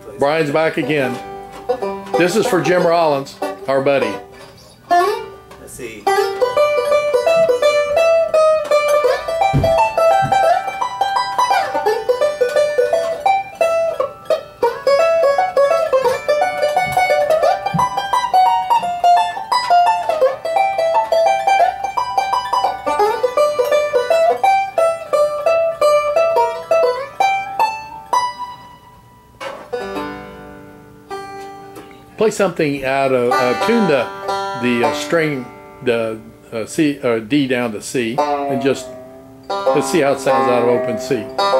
Brian's back again. This is for Jim Rollins, our buddy. Let's see. Play something out of tune the string, the C or D down to C, and just let's see how it sounds out of open C.